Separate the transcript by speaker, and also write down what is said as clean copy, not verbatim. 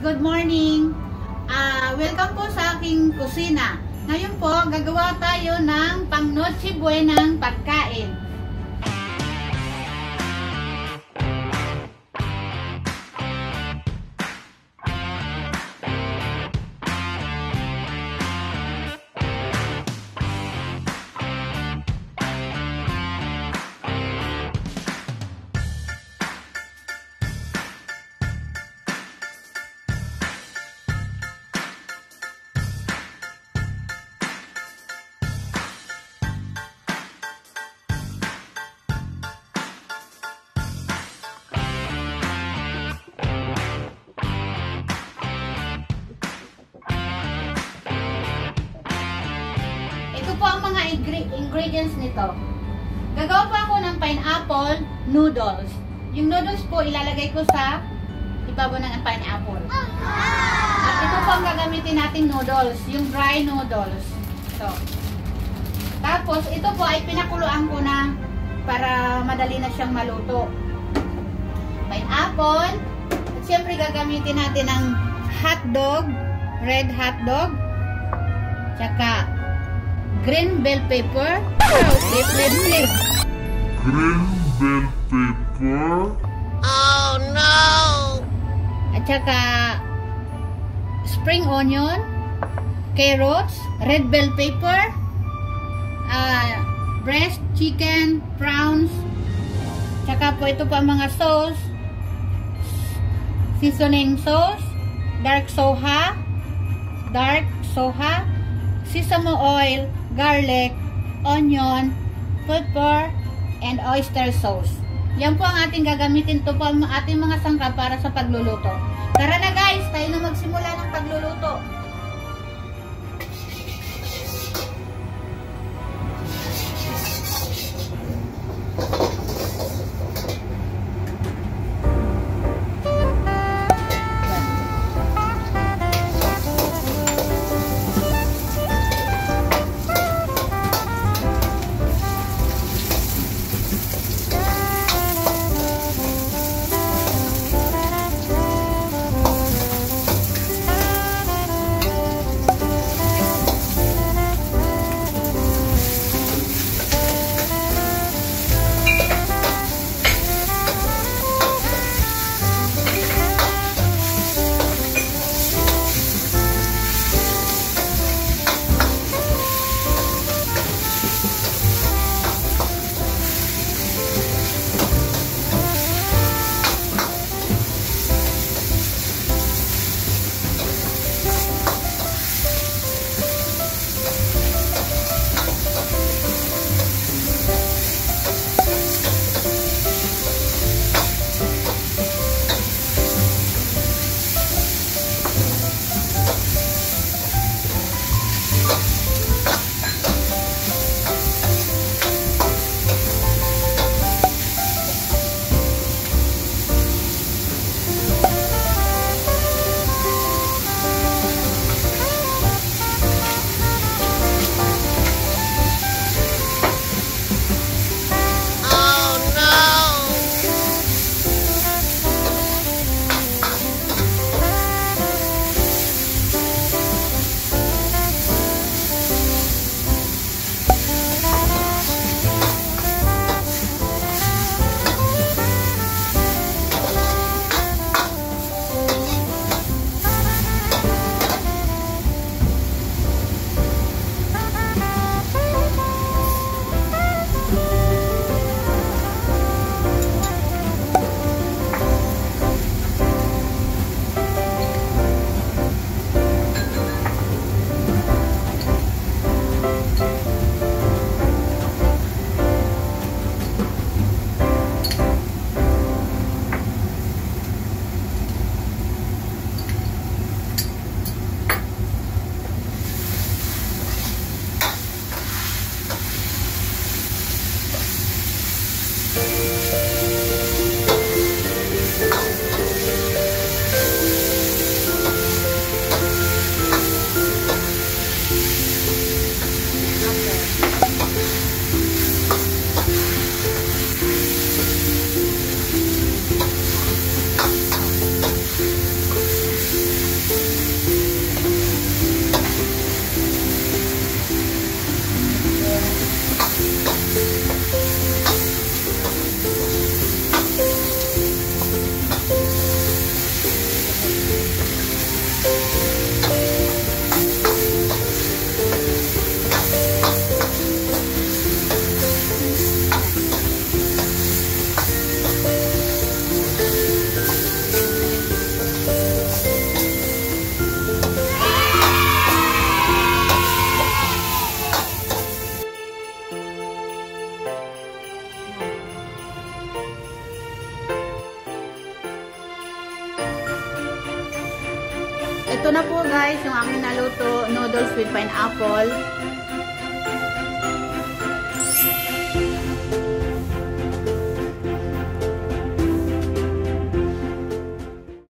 Speaker 1: good morning. Welcome po sa aking kusina. Ngayon po, gagawa tayo ng pang noche buenang pagkain. Ito po ang mga ingredients nito. Gagawa po ako ng pineapple noodles. Yung noodles po ilalagay ko sa ibabaw ng pineapple. At ito po ang gagamitin nating noodles, yung dry noodles. So, tapos ito po ay pinakuluan ko na para madali na siyang maluto. Pineapple. At syempre gagamitin natin ang hotdog, red hotdog. Tsaka green bell pepper. Green bell pepper. Oh no! At saka spring onion, carrots, red bell pepper, breast chicken, prawns. Tsaka po ito po ang mga sauce, seasoning sauce, dark soha, sesame oil, garlic, onion, pepper, and oyster sauce. Yan po ang ating gagamitin. Ito po ang ating mga sangkap para sa pagluluto. Tara na guys, tayo na magsimula ng pagluluto. ito na po guys, yung aking naluto, noodles with pineapple.